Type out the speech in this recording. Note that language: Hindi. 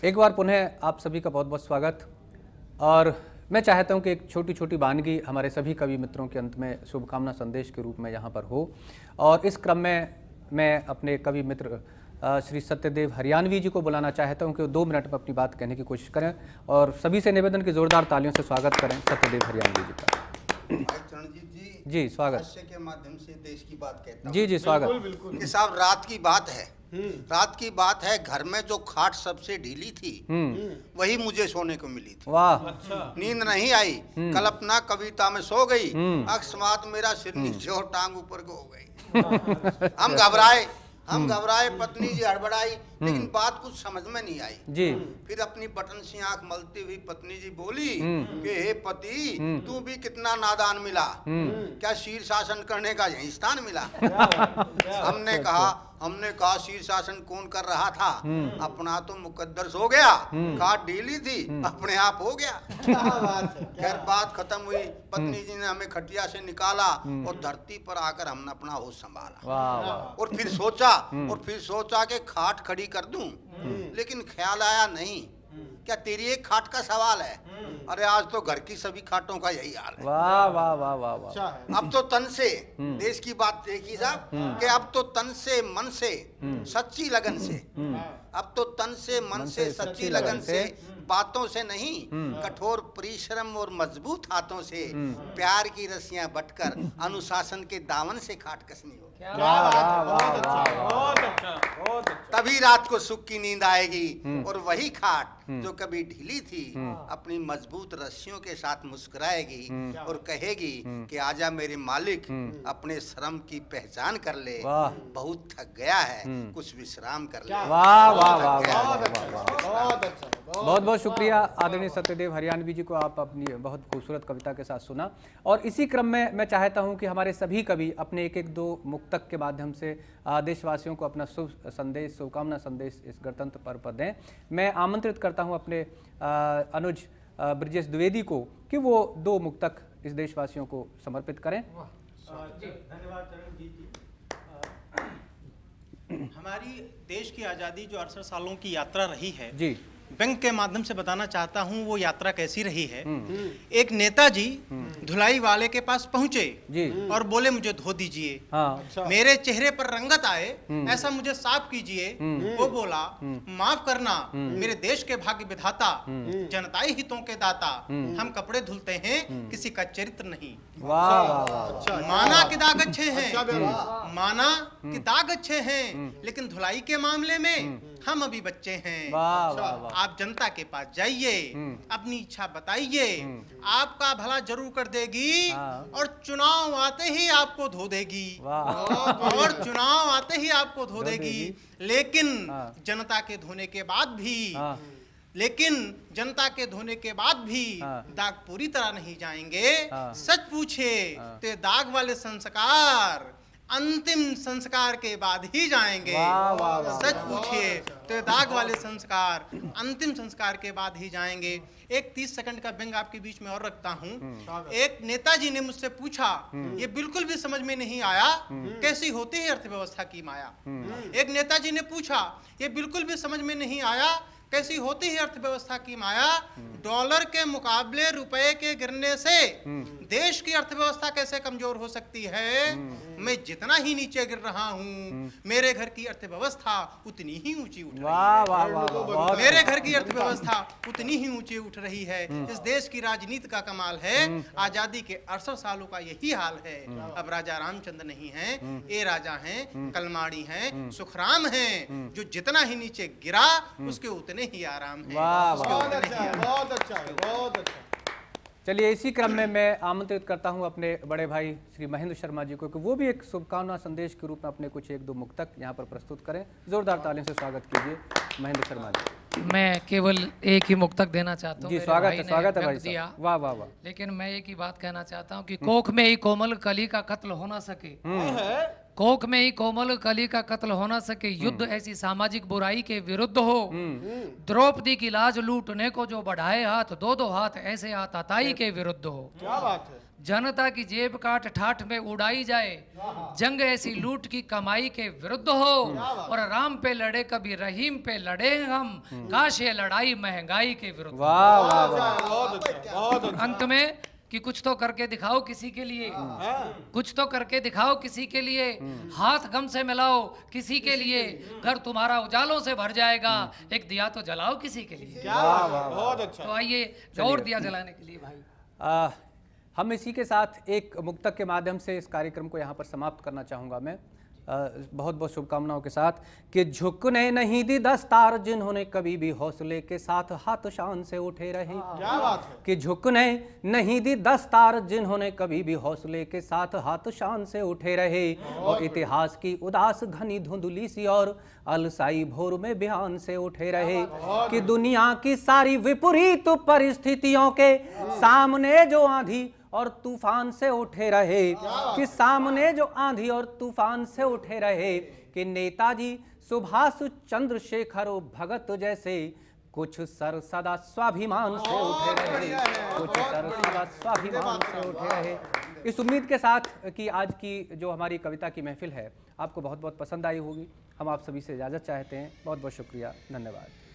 एक बार पुनः आप सभी का बहुत बहुत स्वागत। और मैं चाहता हूं कि एक छोटी छोटी वानगी हमारे सभी कवि मित्रों के अंत में शुभकामना संदेश के रूप में यहाँ पर हो। और इस क्रम में मैं अपने कवि मित्र श्री सत्यदेव हरियाणवी जी को बुलाना चाहता हूं कि वो 2 मिनट में अपनी बात कहने की कोशिश करें और सभी से निवेदन की जोरदार तालियों से स्वागत करें सत्यदेव हरियाणवी जी का। जी स्वागत। हास्य के माध्यम से देश की बात कहता हूं। जी स्वागत। बिल्कुल कि साहब रात की बात है, रात की बात है, घर में जो खाट सबसे ढीली थी वही मुझे सोने को मिली थी। वाह। नींद नहीं आई, कल्पना कविता में सो गई, अकस्मात मेरा सिर नीचे और टांग ऊपर को हो गई। हम घबराए, पत्नी जी हड़बड़ाई, लेकिन बात कुछ समझ में नहीं आई जी। फिर अपनी बटन सी आंख मलती हुई पत्नी जी बोली कि हे पति, तू भी कितना नादान मिला, क्या शीर्षासन करने का यही स्थान मिला। हमने कहा शीर्षासन कौन कर रहा था, अपना तो मुकद्दर सो गया, खाट ढीली थी अपने आप हो गया। खैर बात खत्म हुई, पत्नी जी ने हमें खटिया से निकाला और धरती पर आकर हमने अपना होश संभाला। और फिर सोचा कि खाट खड़ी कर दूं, लेकिन ख्याल आया नहीं क्या तेरी एक खाट का सवाल है। अरे आज तो घर की सभी खाटों का यही हाल है। वाह वाह वाह वाह वाह। अब तो तन से देश की बात देखिए साहब कि अब तो तन से मन से सच्ची लगन से, अब तो तन से मन से सच्ची लगन से, बातों से नहीं कठोर परिश्रम और मजबूत हाथों से प्यार की रस्सियां बटकर अनुशासन के दामन से खाट कसनी हो। तभी रात को सुख की नींद आएगी और वही खाट जो कभी ढीली थी अपनी मजबूत रस्सियों के साथ मुस्कुराएगी और कहेगी कि आजा मेरे मालिक, अपने श्रम की पहचान कर ले, बहुत थक गया है, कुछ विश्राम कर ले। वाह वाह वाह वाह। बहुत बहुत शुक्रिया आदरणीय सत्यदेव हरियाणवी जी को, आप अपनी बहुत खूबसूरत कविता के साथ सुना। और इसी क्रम में मैं चाहता हूं कि हमारे सभी कवि अपने एक एक 2 मुक्तक के माध्यम से देशवासियों को अपना शुभ संदेश, शुभकामना संदेश इस गणतंत्र पर्व पर दें। मैं आमंत्रित करता हूं अपने अनुज ब्रजेश द्विवेदी को कि वो 2 मुक्तक इस देशवासियों को समर्पित करें। धन्यवाद चरण जी। हमारी देश की आज़ादी जो 68 सालों की यात्रा रही है जी, बैंक के माध्यम से बताना चाहता हूं वो यात्रा कैसी रही है। एक नेताजी धुलाई वाले के पास पहुंचे जी और बोले मुझे धो दीजिए, मेरे चेहरे पर रंगत आए, ऐसा मुझे साफ कीजिए। वो बोला माफ करना मेरे देश के भाग्य विधाता, जनताई हितों के दाता, हम कपड़े धुलते हैं किसी का चरित्र नहीं। माना कि दाग अच्छे हैं, माना कि दाग अच्छे हैं, लेकिन धुलाई के मामले में हम अभी बच्चे हैं। आप जनता के पास जाइए, अपनी इच्छा बताइए, आपका भला जरूर कर देगी और चुनाव आते ही आपको धो देगी, और चुनाव आते ही आपको धो देगी। लेकिन जनता के धोने के बाद भी दाग पूरी तरह नहीं जाएंगे। सच पूछे तो दाग वाले संस्कार अंतिम संस्कार के बाद ही जाएंगे। सच पूछिए तो दाग वाले संस्कार अंतिम संस्कार के बाद ही जाएंगे। एक 30 सेकंड का व्यंग आपके बीच में और रखता हूं। एक नेताजी ने मुझसे पूछा, ये बिल्कुल भी समझ में नहीं आया, कैसी होती है अर्थव्यवस्था की माया। एक नेताजी ने पूछा, ये बिल्कुल भी समझ में नहीं आया, कैसी होती है अर्थव्यवस्था की माया। डॉलर के मुकाबले रुपए के गिरने से देश की अर्थव्यवस्था कैसे कमजोर हो सकती है। मैं जितना ही नीचे गिर रहा हूँ, मेरे घर की अर्थव्यवस्था उतनी ही ऊंची उठ रही है। मेरे घर की अर्थव्यवस्था उतनी ही ऊंची उठ रही है। इस देश की राजनीति का कमाल है। आजादी के 68 सालों का यही हाल है। अब राजा रामचंद्र नहीं है, ए राजा हैं, कलमाड़ी हैं, सुखराम हैं। जो जितना ही नीचे गिरा उसके उतने ही आराम है। बहुत अच्छा। चलिए इसी क्रम में मैं आमंत्रित करता हूं अपने बड़े भाई श्री महेंद्र शर्मा जी को कि वो भी एक शुभकामना संदेश के रूप में अपने कुछ 1-2 मुक्तक यहाँ पर प्रस्तुत करें। जोरदार तालियों से स्वागत कीजिए महेंद्र शर्मा जी। मैं केवल एक ही मुक्तक देना चाहता हूँ जी। स्वागत है भाई साहब। वाह वाह वाह। लेकिन मैं एक ही बात कहना चाहता हूँ कि कोख में ही कोमल कली का कत्ल हो ना सके, कोख में ही कोमल कली का कत्ल हो ना सके, युद्ध ऐसी सामाजिक बुराई के विरुद्ध हो। द्रौपदी की लाज लूटने को जो बढ़ाए हाथ, 2-2 हाथ ऐसे आताताई के विरुद्ध हो। क्या बात है। जनता की जेब काट ठाठ में उड़ाई जाए, जंग ऐसी लूट की कमाई के विरुद्ध हो, और राम पे लड़े कभी रहीम पे लड़े हम, काश ये लड़ाई महंगाई के विरुद्ध। वाह वाह वाह, बहुत अच्छा। अंत में कि कुछ तो करके दिखाओ किसी के लिए, कुछ तो करके दिखाओ किसी के लिए, हाथ गम से मिलाओ किसी के लिए, घर तुम्हारा उजालों से भर जाएगा, एक दिया तो जलाओ किसी के लिए। बहुत अच्छा। तो आइए और दिया जलाने के लिए भाई। हम इसी के साथ एक मुक्तक के माध्यम से इस कार्यक्रम को यहाँ पर समाप्त करना चाहूँगा मैं, बहुत बहुत शुभकामनाओं के साथ कि झुकने नहीं दी दस्तार जिन्होंने कभी भी हौसले के साथ हाथ शान से उठे रहे। क्या बात है। कि झुकने नहीं दी दस्तार जिन्होंने कभी भी हौसले के साथ हाथ शान से उठे रहे, और इतिहास की उदास घनी धुंधली सी और अलसाई भोर में बयान से उठे रहे। कि दुनिया की सारी विपरीत परिस्थितियों के सामने जो आंधी और तूफान से उठे रहे, कि सामने जो आंधी और तूफान से उठे रहे, कि नेताजी सुभाष चंद्रशेखर भगत जैसे कुछ सर सदा स्वाभिमान से उठे रहे, कुछ सर सदा स्वाभिमान से उठे रहे। इस उम्मीद के साथ कि आज की जो हमारी कविता की महफिल है आपको बहुत बहुत पसंद आई होगी। हम आप सभी से इजाज़त चाहते हैं। बहुत बहुत शुक्रिया, धन्यवाद।